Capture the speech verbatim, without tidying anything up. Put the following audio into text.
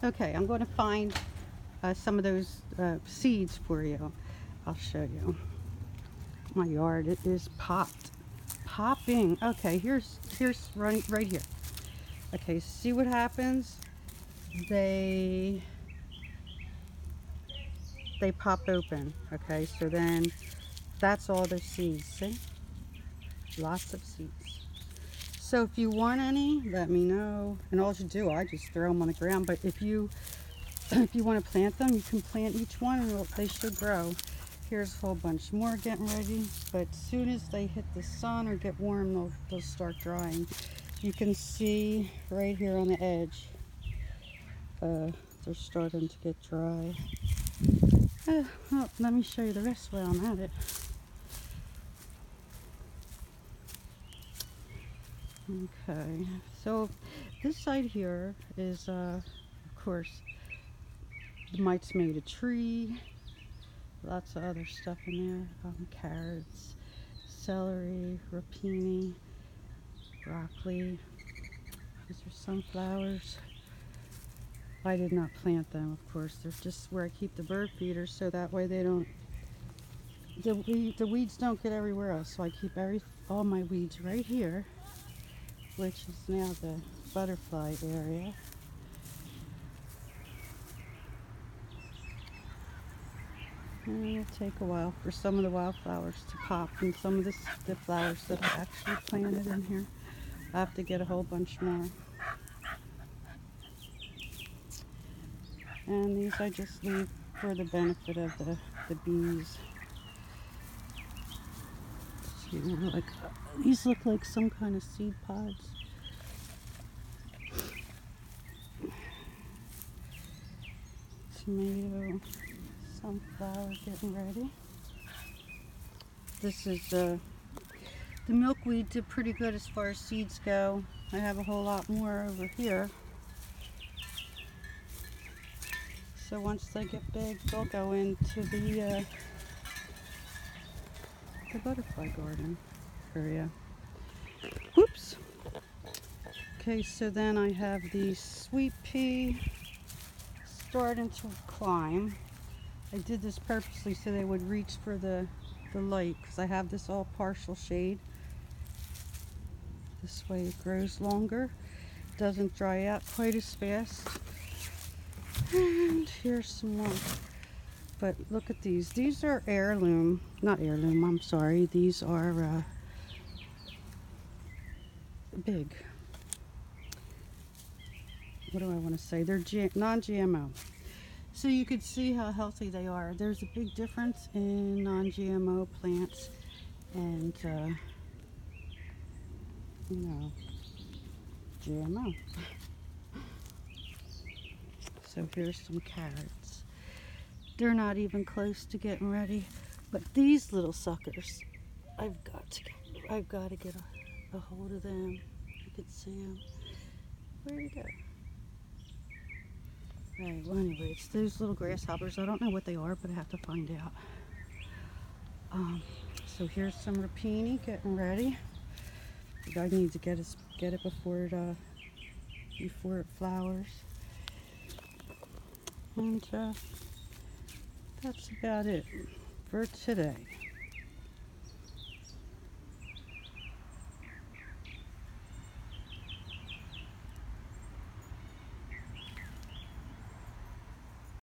Okay, I'm going to find uh, some of those uh, seeds for you. I'll show you. My yard, it is popped. Popping. Okay, here's here's right, right here. Okay, see what happens? They they pop open. Okay, so then that's all their seeds. See? Lots of seeds. So if you want any, let me know. And all you do, I just throw them on the ground. But if you if you want to plant them, you can plant each one and they should grow. Here's a whole bunch more getting ready. But as soon as they hit the sun or get warm, they'll, they'll start drying. You can see right here on the edge, uh, they're starting to get dry. Uh, well, let me show you the rest while I'm at it. Okay, so this side here is, uh, of course, the mites made a tree, lots of other stuff in there, um, carrots, celery, rapini, broccoli. These are sunflowers. I did not plant them, of course. They're just where I keep the bird feeders, so that way they don't, the, weed, the weeds don't get everywhere else. So I keep every all my weeds right here, which is now the butterfly area. And it'll take a while for some of the wildflowers to pop, and some of the, the flowers that I actually planted in here. I have to get a whole bunch more. And these I just leave for the benefit of the, the bees. See, like, these look like some kind of seed pods. Tomato, sunflower getting ready. This is uh, the milkweed did pretty good as far as seeds go. I have a whole lot more over here. So once they get big, they'll go into the uh, the butterfly garden area. Whoops. Okay, so then I have the sweet pea starting to climb. I did this purposely so they would reach for the, the light, because I have this all partial shade. This way it grows longer, doesn't dry out quite as fast. And here's some more. But look at these. These are heirloom, not heirloom, I'm sorry. These are uh, big. What do I want to say? They're non G M O. So you could see how healthy they are. There's a big difference in non G M O plants and, uh, you know, G M O. So here's some carrots. They're not even close to getting ready, but these little suckers, I've got to get, I've got to get a, a hold of them. You can see them. Where'd he go? Right, well anyway, it's those little grasshoppers. I don't know what they are, but I have to find out. Um, so here's some rapini getting ready. I need to get it, get it before it, uh, before it flowers. And uh, that's about it for today.